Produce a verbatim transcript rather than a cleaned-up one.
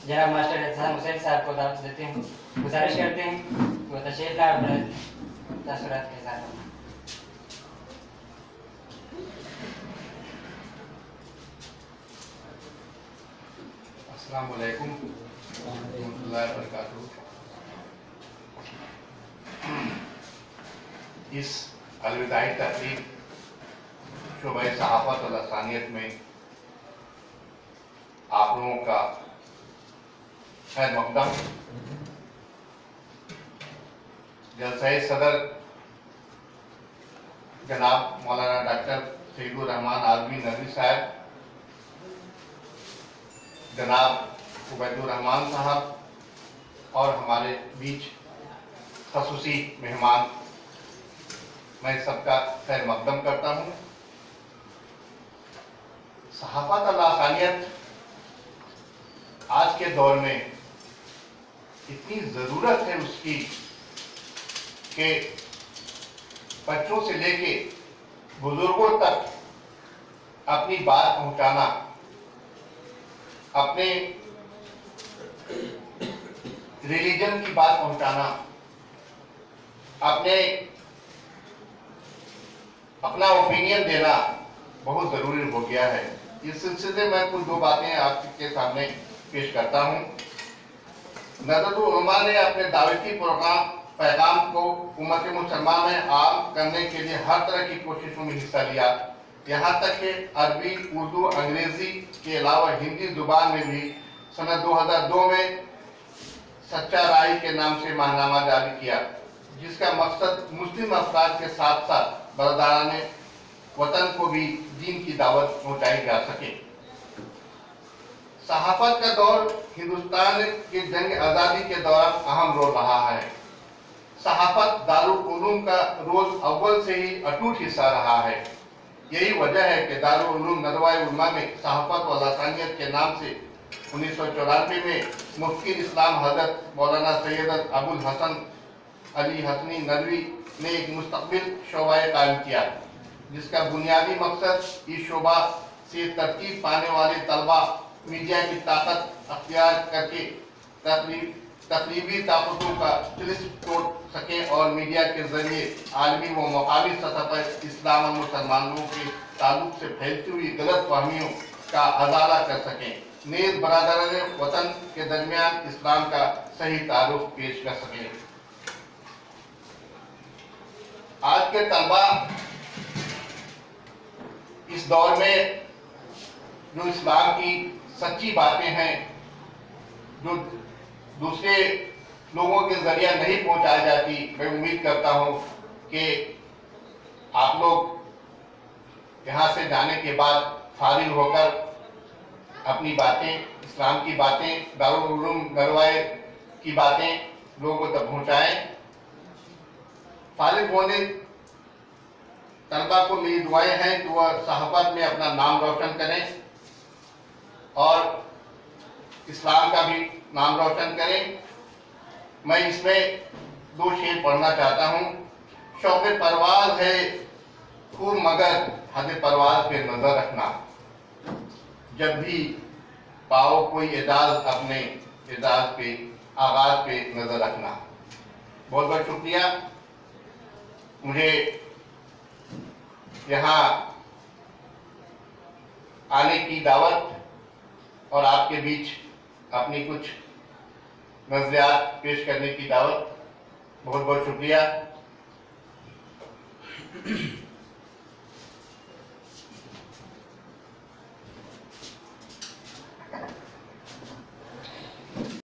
जनाब मास्टर एहतशाम हुसैन साहब को दावत देते हैं, गुजारिश करते हैं वो तशरीफ लाए अपने तासुरात के साथ। अस्सलाम वालेकुम रहमतुल्लाहि व बरकातुहू। इस अलविदाई तकरीब शोबे सहाफ़त और लसानियत में आप लोगों का खैर मक़दम। जलसाए सदर जनाब मौलाना डॉक्टर सईदुर रहमान आज़मी नदवी साहब, जनाब उबैदुर रहमान साहब और हमारे बीच खसूसी मेहमान, मैं सबका खैर मक़दम करता हूँ। सहाफ़त और लसानियत आज के दौर में इतनी ज़रूरत है उसकी कि बच्चों से लेके बुजुर्गों तक अपनी बात पहुंचाना, अपने रिलीजन की बात पहुंचाना, अपने अपना ओपिनियन देना बहुत ज़रूरी हो गया है। इस सिलसिले में कुछ दो बातें आपके सामने पेश करता हूँ। नदवातुल उलमा ने अपने दावती प्रोग्राम पैगाम को उम्मत मुसलमान में आम करने के लिए हर तरह की कोशिशों में हिस्सा लिया। यहाँ तक कि अरबी, उर्दू, अंग्रेजी के अलावा हिंदी जुबान में भी सन दो हज़ार दो में सच्चा राय के नाम से माहनामा जारी किया, जिसका मकसद मुस्लिम अफराद के साथ साथ बरदाराने वतन को भी दीन की दावत पहुँचाई जा सके। सहाफ़त का दौर हिंदुस्तान की जंग आज़ादी के दौरान अहम रोल रहा है। सहाफ़त दारुल उलूम का रोल अव्वल से ही अटूट हिस्सा रहा है। यही वजह है कि दारुल उलूम नदवाए उलमा में सहाफ़त व लसानियत के नाम से उन्नीस सौ चौरानवे में मुफ्ती इस्लाम हज़रत मौलाना सैयद अबुल हसन अली हसनी नदवी ने एक मुस्तक़बिल शोबा कायम किया, जिसका बुनियादी मकसद इस शोबा से तरतीब पाने वाले तलबा मीडिया की ताकत अख्तियार करके तकरीब तकरीबी ताकतों का तिलिस्म तोड़ सकें और मीडिया के जरिए आलमी व मकामी सतह पर इस्लाम और मुसलमानों के ताल्लुक से फैलती हुई गलत फहमियों का अजाला कर सकें। नेज़ बरादरान वतन के दरमियान इस्लाम का सही तारुफ पेश कर सकें। आज के तलबा इस दौर में जो इस्लाम की सच्ची बातें हैं, जो दूसरे लोगों के जरिए नहीं पहुंचाई जाती, मैं उम्मीद करता हूं कि आप लोग यहाँ से जाने के बाद फारिग होकर अपनी बातें, इस्लाम की बातें, दारुल उलूम नदवाए की बातें लोगों तक पहुँचाएं। फारिग होने तलबा को मेरी दुआएं हैं कि वह सहाफ़त में अपना नाम रोशन करें और इस्लाम का भी नाम रोशन करें। मैं इसमें दो शेर पढ़ना चाहता हूँ। शौक़ परवाज़ है खूब मगर हद परवाज़ पे नज़र रखना, जब भी पाओ कोई एजाज़ अपने एजाज़ पे आगाज़ पे नज़र रखना। बहुत बहुत शुक्रिया मुझे यहाँ आने की दावत और आपके बीच अपनी कुछ नज़रियात पेश करने की दावत। बहुत बहुत शुक्रिया।